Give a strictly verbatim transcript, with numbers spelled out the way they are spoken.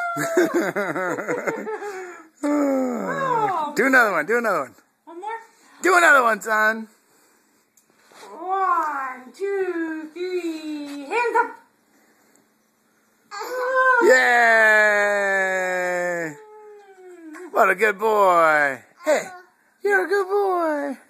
Oh. Do another one. Do another one. One more? Do another one, son. One, two, three. Hands up. Yay! What a good boy. Hey, you're a good boy.